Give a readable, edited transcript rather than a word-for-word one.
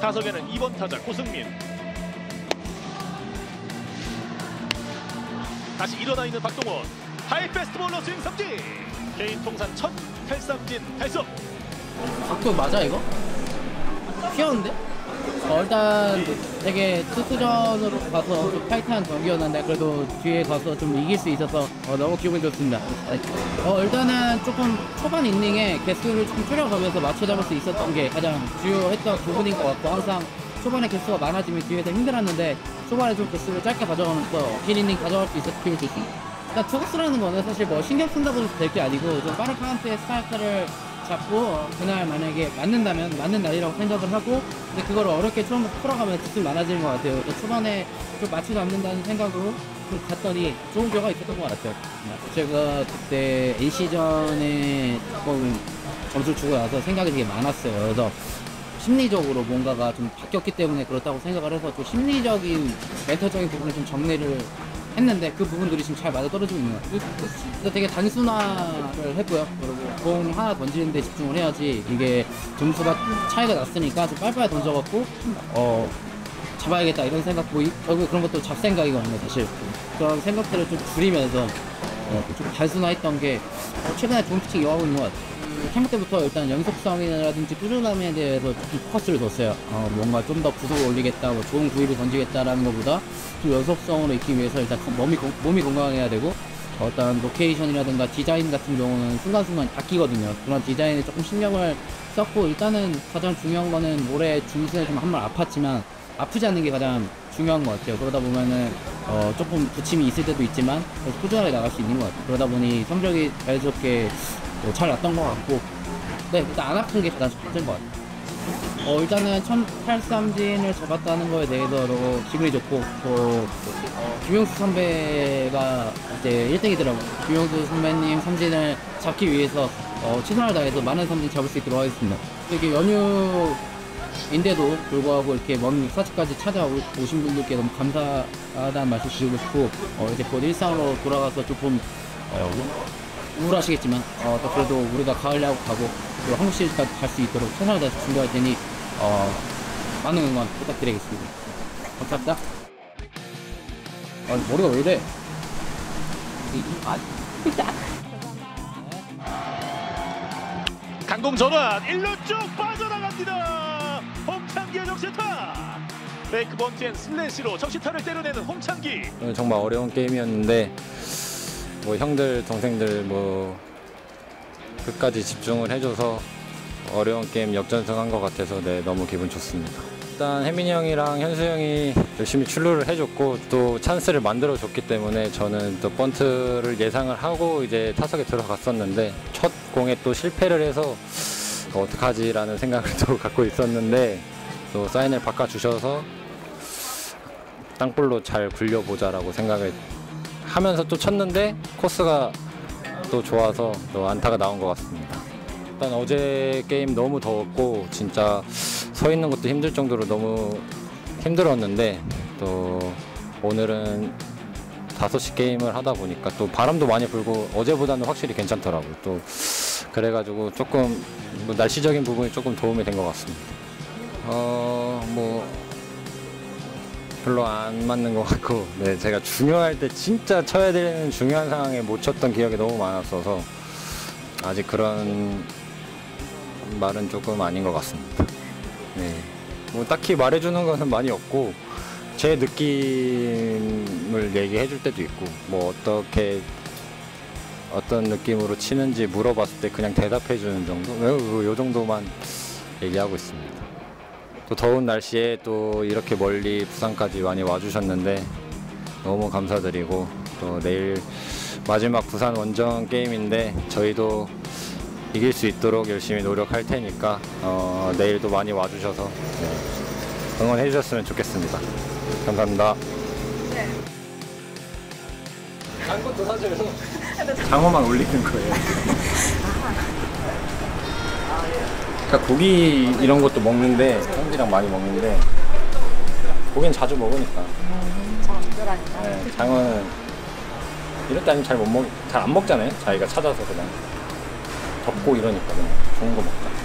타석에는 2번 타자 고승민. 다시 일어나 있는 박동원. 하이 패스트볼로 스윙 삼진. 개인 통산 첫 탈삼진 달성. 각도 맞아 이거? 휘었는데? 일단 되게 투수전으로 가서 좀 타이트한 경기였는데 그래도 뒤에 가서 좀 이길 수 있어서 너무 기분이 좋습니다. 일단은 조금 초반 이닝에 개수를 좀 줄여가면서 맞춰 잡을 수 있었던 게 가장 주요했던 부분인 것 같고, 항상 초반에 개수가 많아지면 뒤에서 힘들었는데 초반에 좀 개수를 짧게 가져가면서 긴 이닝 가져갈 수 있었던 기분이 좋습니다. 일단 투구수라는 거는 사실 뭐 신경 쓴다고 해서 될 게 아니고 좀 빠른 카운트의 스타트를 잡고 그날 만약에 맞는다면 맞는 날이라고 생각을 하고, 근데 그걸 어렵게 처음부터 풀어가면 득점 많아지는 것 같아요. 초반에 좀 맞춰 잡는다는 생각으로 좀 갔더니 좋은 결과가 있었던 것 같아요. 제가 그때 NC전에 점수를 주고 나서 생각이 되게 많았어요. 그래서 심리적으로 뭔가가 좀 바뀌었기 때문에 그렇다고 생각을 해서 좀 심리적인 멘탈적인 부분을 좀 정리를 했는데 그 부분들이 지금 잘 맞아 떨어지고 있는 것 같아요. 되게 단순화를 했고요. 그리고 공 하나 던지는 데 집중을 해야지, 이게 점수가 차이가 났으니까 좀 빨리빨리 던져갖고 잡아야겠다 이런 생각, 결국 그런 것도 잡생각이거든요. 사실 그런 생각들을 좀 줄이면서 좀 단순화했던 게 최근에 좋은 피칭 이어가고 있는 것 같아요. 캠프 때부터 일단 연속성이라든지 꾸준함에 대해서 좀 포커스를 뒀어요. 뭔가 좀 더 구속을 올리겠다, 뭐 좋은 구위를 던지겠다라는 것보다 좀 연속성으로 있기 위해서 일단 몸이 건강해야 되고, 어떤 로케이션이라든가 디자인 같은 경우는 순간순간 바뀌거든요. 그런 디자인에 조금 신경을 썼고, 일단은 가장 중요한 거는 올해 중순에 좀 한 번 아팠지만 아프지 않는 게 가장 중요한 것 같아요. 그러다 보면은 조금 부침이 있을 때도 있지만 꾸준하게 나갈 수 있는 것 같아요. 그러다 보니 성적이 자연스럽게 잘 났던 것 같고, 네, 일단 안 아픈 게 가장 첫 번째인 것 같아요. 일단은 첫 탈삼진을 잡았다는 거에 대해서 기분이 좋고, 또 김용수 선배가 이제 1등이더라고요. 김용수 선배님 삼진을 잡기 위해서 최선을 다해서 많은 삼진 잡을 수 있도록 하겠습니다. 이렇게 연휴인데도 불구하고 이렇게 먼 육사지까지 찾아오신 분들께 너무 감사하다는 말씀 드리고 싶고, 이제 곧 일상으로 돌아가서 조금 우울하시겠지만 그래도 우리가 가을 야구 가고 또 한국 시리즈까지 갈 수 있도록 최선을 다해서 준비할 테니 많은 응원 부탁드리겠습니다. 감사합니다. 머리가 왜 이래? 강공 전환 1루 쪽 빠져나갑니다. 홍창기의 적시타. 페이크 번트앤 슬래시로 적시타를 때려내는 홍창기. 정말 어려운 게임이었는데 뭐 형들 동생들 끝까지 집중을 해줘서 어려운 게임 역전승한 것 같아서 너무 기분 좋습니다. 일단 혜민이 형이랑 현수 형이 열심히 출루를 해줬고 또 찬스를 만들어 줬기 때문에 저는 또 번트를 예상을 하고 이제 타석에 들어갔었는데, 첫 공에 또 실패를 해서 어떡하지라는 생각을 또 갖고 있었는데, 또 사인을 바꿔주셔서 땅볼로 잘 굴려보자라고 생각을 하면서 또 쳤는데 코스가 또 좋아서 또 안타가 나온 것 같습니다. 일단 어제 게임 너무 더웠고 진짜 서 있는 것도 힘들 정도로 너무 힘들었는데, 또 오늘은 5시 게임을 하다 보니까 또 바람도 많이 불고 어제보다는 확실히 괜찮더라고요. 또 그래가지고 조금 날씨적인 부분이 조금 도움이 된 것 같습니다. 별로 안 맞는 것 같고, 제가 중요할 때 진짜 쳐야 되는 중요한 상황에 못 쳤던 기억이 너무 많았어서 아직 그런 말은 조금 아닌 것 같습니다. 딱히 말해주는 것은 많이 없고, 제 느낌을 얘기해 줄 때도 있고, 어떤 느낌으로 치는지 물어봤을 때 그냥 대답해 주는 정도? 요 정도만 얘기하고 있습니다. 또 더운 날씨에 또 이렇게 멀리 부산까지 많이 와주셨는데 너무 감사드리고, 또 내일 마지막 부산 원정 게임인데 저희도 이길 수 있도록 열심히 노력할 테니까 내일도 많이 와주셔서 응원해 주셨으면 좋겠습니다. 감사합니다. 장것도 사줘요. 장어만 올리는 거예요. 그러니까 고기 이런 것도 먹는데, 형들이랑 많이 먹는데 고기는 자주 먹으니까. 잘 안 들어가니까. 네, 장어는 이럴 때 아니면 잘 안 먹잖아요. 자기가 찾아서 그냥 덮고 이러니까 그냥 좋은 거 먹자.